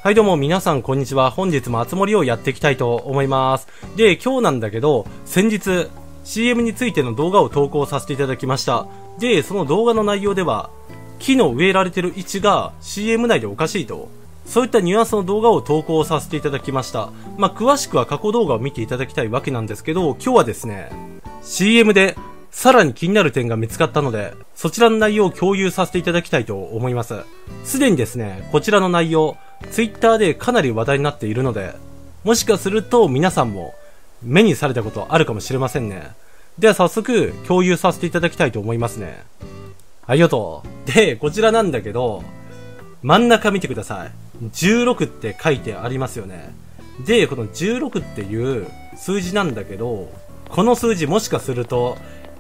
はいどうも皆さんこんにちは。本日もあつ森をやっていきたいと思います。で、今日なんだけど、先日 CM についての動画を投稿させていただきました。で、その動画の内容では、木の植えられてる位置が CM 内でおかしいと、そういったニュアンスの動画を投稿させていただきました。詳しくは過去動画を見ていただきたいわけなんですけど、今日はですね、CM でさらに気になる点が見つかったので、そちらの内容を共有させていただきたいと思います。すでにですね、こちらの内容、Twitter でかなり話題になっているので、もしかすると皆さんも目にされたことあるかもしれませんね。では早速共有させていただきたいと思いますね。ありがとう。で、こちらなんだけど、真ん中見てください。16って書いてありますよね。で、この16っていう数字なんだけど、この数字もしかすると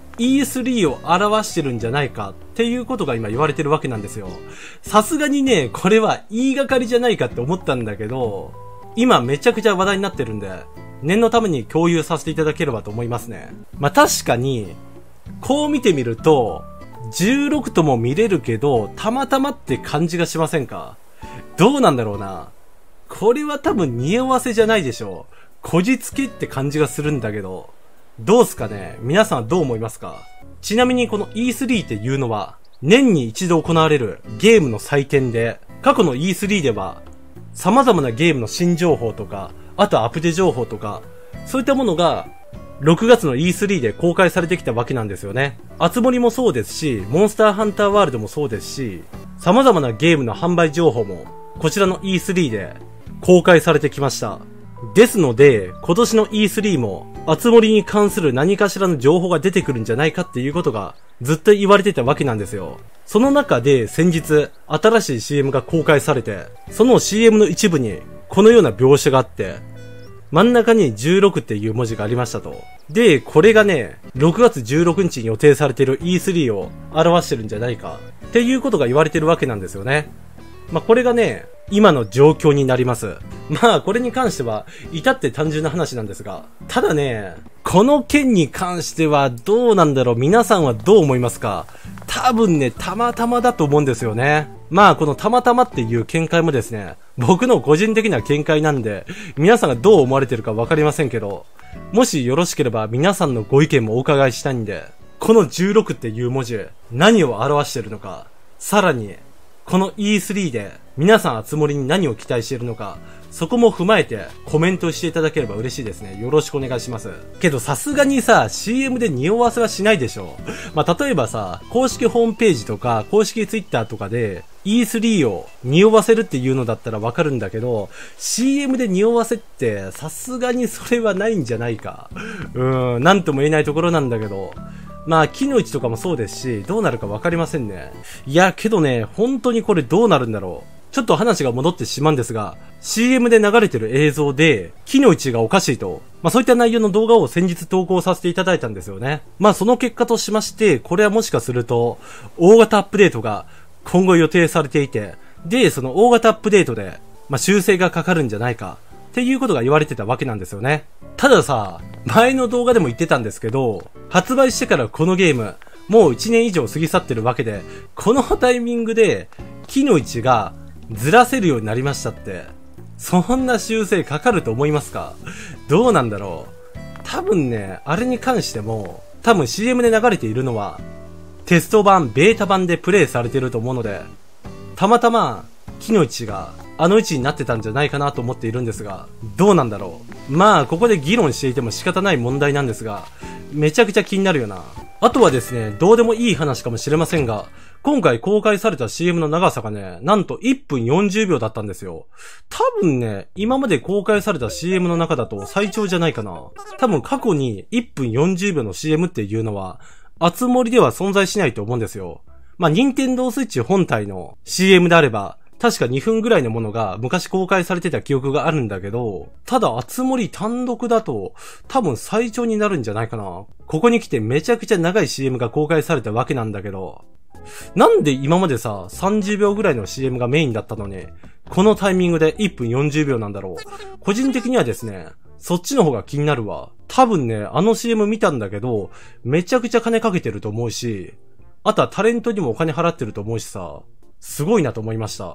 E3 を表してるんじゃないかっていうことが今言われてるわけなんですよ。さすがにね、これは言いがかりじゃないかって思ったんだけど、今めちゃくちゃ話題になってるんで、念のために共有させていただければと思いますね。確かに、こう見てみると、16とも見れるけど、たまたまって感じがしませんか？どうなんだろうな。これは多分匂わせじゃないでしょう。こじつけって感じがするんだけど、どうすかね？皆さんどう思いますか？ちなみにこの E3 っていうのは、年に一度行われるゲームの祭典で、過去の E3 では、様々なゲームの新情報とか、あとアップデ情報とか、そういったものが、6月の E3 で公開されてきたわけなんですよね。あつ森もそうですし、モンスターハンターワールドもそうですし、様々なゲームの販売情報も、こちらの E3 で公開されてきました。ですので、今年の E3 も、あつ森に関する何かしらの情報が出てくるんじゃないかっていうことが、ずっと言われてたわけなんですよ。その中で先日、新しい CM が公開されて、その CM の一部に、このような描写があって、真ん中に16っていう文字がありましたと。で、これがね、6月16日に予定されている E3 を表してるんじゃないか、っていうことが言われてるわけなんですよね。これがね、今の状況になります。これに関しては、至って単純な話なんですが、ただね、この件に関してはどうなんだろう、皆さんはどう思いますか？多分ね、たまたまだと思うんですよね。このたまたまっていう見解もですね、僕の個人的な見解なんで、皆さんがどう思われてるかわかりませんけど、もしよろしければ皆さんのご意見もお伺いしたいんで、この16っていう文字、何を表しているのか、さらに、この E3 で皆さんあつ森に何を期待しているのか、そこも踏まえてコメントしていただければ嬉しいですね。よろしくお願いします。けどさすがにさ、CM で匂わせはしないでしょ。例えばさ、公式ホームページとか公式 Twitter とかで E3 を匂わせるっていうのだったらわかるんだけど、CM で匂わせってさすがにそれはないんじゃないか。なんとも言えないところなんだけど、木の位置とかもそうですし、どうなるかわかりませんね。いや、けどね、本当にこれどうなるんだろう。ちょっと話が戻ってしまうんですが、CM で流れてる映像で、木の位置がおかしいと。そういった内容の動画を先日投稿させていただいたんですよね。その結果としまして、これはもしかすると、大型アップデートが今後予定されていて、で、その大型アップデートで、修正がかかるんじゃないか。っていうことが言われてたわけなんですよね。たださ、前の動画でも言ってたんですけど、発売してからこのゲーム、もう1年以上過ぎ去ってるわけで、このタイミングで木の位置がずらせるようになりましたって、そんな修正かかると思いますか？どうなんだろう。多分ね、あれに関しても、多分 CM で流れているのは、テスト版、ベータ版でプレイされてると思うので、たまたま木の位置があの位置になってたんじゃないかなと思っているんですが、どうなんだろう。ここで議論していても仕方ない問題なんですが、めちゃくちゃ気になるよな。あとはですね、どうでもいい話かもしれませんが、今回公開された CM の長さがね、なんと1分40秒だったんですよ。多分ね、今まで公開された CM の中だと最長じゃないかな。多分過去に1分40秒の CM っていうのは、あつ森では存在しないと思うんですよ。任天堂スイッチ本体の CM であれば、確か2分ぐらいのものが昔公開されてた記憶があるんだけど、ただあつ森単独だと多分最長になるんじゃないかな。ここに来てめちゃくちゃ長い CM が公開されたわけなんだけど、なんで今までさ、30秒ぐらいの CM がメインだったのに、このタイミングで1分40秒なんだろう。個人的にはですね、そっちの方が気になるわ。多分ね、あの CM 見たんだけど、めちゃくちゃ金かけてると思うし、あとはタレントにもお金払ってると思うしさ、すごいなと思いました。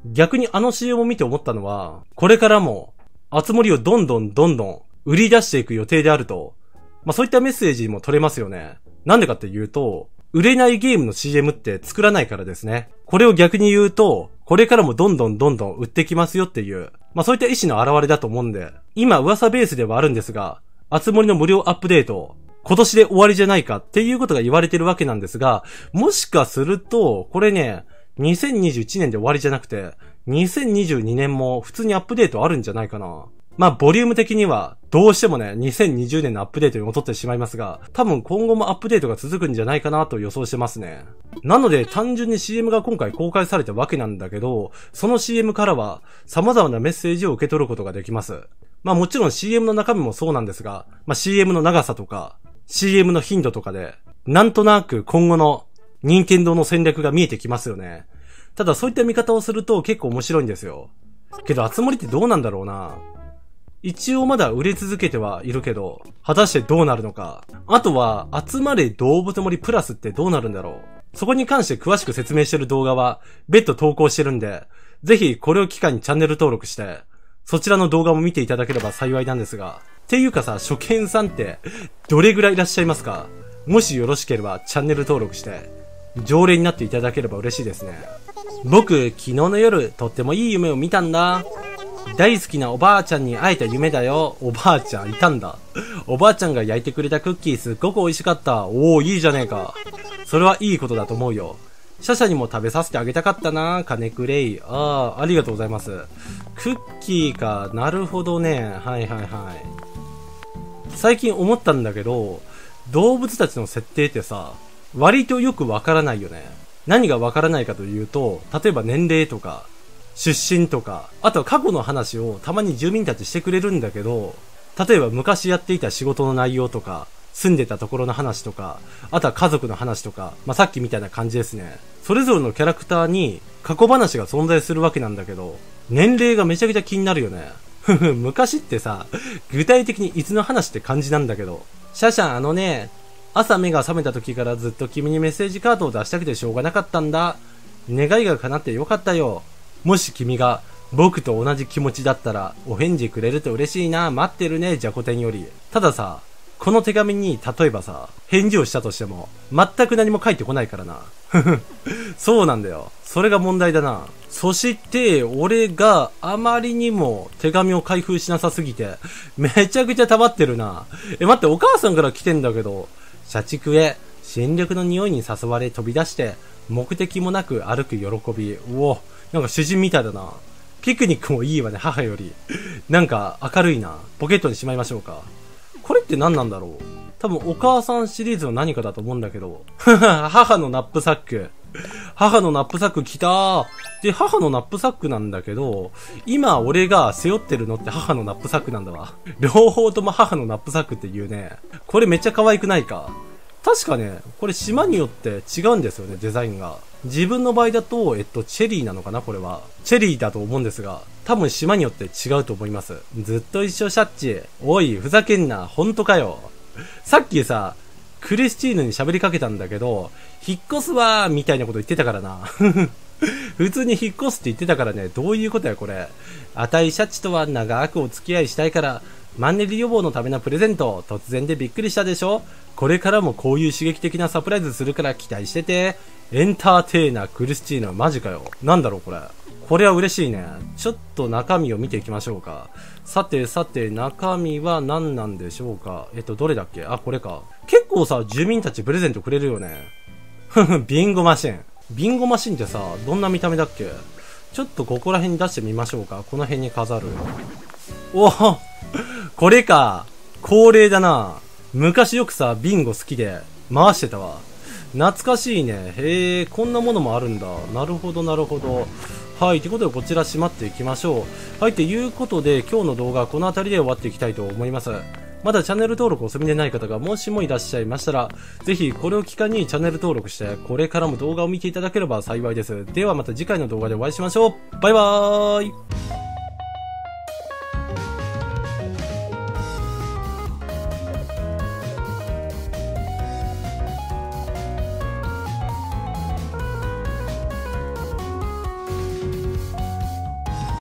逆にあの CM を見て思ったのは、これからも、あつ森をどんどん売り出していく予定であると、そういったメッセージも取れますよね。なんでかっていうと、売れないゲームの CM って作らないからですね。これを逆に言うと、これからもどんどん売ってきますよっていう、そういった意思の表れだと思うんで、今噂ベースではあるんですが、あつ森の無料アップデート、今年で終わりじゃないかっていうことが言われてるわけなんですが、もしかすると、これね、2021年で終わりじゃなくて、2022年も普通にアップデートあるんじゃないかな。ボリューム的には、どうしてもね、2020年のアップデートに戻ってしまいますが、多分今後もアップデートが続くんじゃないかなと予想してますね。なので、単純に CM が今回公開されたわけなんだけど、その CM からは、様々なメッセージを受け取ることができます。もちろん CM の中身もそうなんですが、CM の長さとか、CM の頻度とかで、なんとなく今後の任天堂の戦略が見えてきますよね。ただそういった見方をすると結構面白いんですよ。けど、あつ森ってどうなんだろうな。一応まだ売れ続けてはいるけど、果たしてどうなるのか。あとは、集まれ動物森プラスってどうなるんだろう。そこに関して詳しく説明してる動画は別途投稿してるんで、ぜひこれを機会にチャンネル登録して、そちらの動画も見ていただければ幸いなんですが。っていうかさ、初見さんってどれぐらいいらっしゃいますか？もしよろしければチャンネル登録して、常連になっていただければ嬉しいですね。僕、昨日の夜、とってもいい夢を見たんだ。大好きなおばあちゃんに会えた夢だよ。おばあちゃんいたんだ。おばあちゃんが焼いてくれたクッキーすっごく美味しかった。おー、いいじゃねえか。それはいいことだと思うよ。シャシャにも食べさせてあげたかったな。金くれい。ありがとうございます。クッキーか。なるほどね。はい。最近思ったんだけど、動物たちの設定ってさ、割とよくわからないよね。何がわからないかというと、例えば年齢とか、出身とか、あとは過去の話をたまに住民たちしてくれるんだけど、例えば昔やっていた仕事の内容とか、住んでたところの話とか、あとは家族の話とか、さっきみたいな感じですね。それぞれのキャラクターに過去話が存在するわけなんだけど、年齢がめちゃくちゃ気になるよね。昔ってさ、具体的にいつの話って感じなんだけど、シャシャ朝目が覚めた時からずっと君にメッセージカードを出したくてしょうがなかったんだ。願いが叶ってよかったよ。もし君が僕と同じ気持ちだったらお返事くれると嬉しいな。待ってるね、ジャコテンより。たださ、この手紙に例えばさ、返事をしたとしても全く何も書いてこないからな。そうなんだよ。それが問題だな。そして俺があまりにも手紙を開封しなさすぎてめちゃくちゃ溜まってるな。待って、お母さんから来てんだけど、社畜へ新緑の匂いに誘われ飛び出して目的もなく歩く喜び。うお、なんか主人みたいだな。ピクニックもいいわね、母より。なんか明るいな。ポケットにしまいましょうか。これって何なんだろう。多分お母さんシリーズの何かだと思うんだけど。母のナップサック。母のナップサック来たー。で、母のナップサックなんだけど、今俺が背負ってるのって母のナップサックなんだわ。両方とも母のナップサックって言うね。これめっちゃ可愛くないか。確かね、これ島によって違うんですよね、デザインが。自分の場合だと、チェリーなのかな、これは。チェリーだと思うんですが、多分島によって違うと思います。ずっと一緒シャッチ。おい、ふざけんな、ほんとかよ。さっきさ、クリスチーヌに喋りかけたんだけど、引っ越すわーみたいなこと言ってたからな。普通に引っ越すって言ってたからね、どういうことやこれ。あたいシャッチとは長くお付き合いしたいから、マンネリ予防のためのプレゼント、突然でびっくりしたでしょ。これからもこういう刺激的なサプライズするから期待してて。エンターテイナークリスチーナ、マジかよ。なんだろうこれ。これは嬉しいね。ちょっと中身を見ていきましょうか。さて中身は何なんでしょうか。どれだっけ。これか。結構さ、住民たちプレゼントくれるよね。ビンゴマシン。ビンゴマシンってさ、どんな見た目だっけ。ちょっとここら辺に出してみましょうか。この辺に飾る。おぉ、これか。恒例だな。昔よくさ、ビンゴ好きで回してたわ。懐かしいね。へえ、こんなものもあるんだ。なるほど。はい、ということでこちらしまっていきましょう。はい、ということで今日の動画はこの辺りで終わっていきたいと思います。まだチャンネル登録お済みでない方がもしもいらっしゃいましたら、ぜひこれを機会にチャンネル登録して、これからも動画を見ていただければ幸いです。ではまた次回の動画でお会いしましょう。バイバーイ。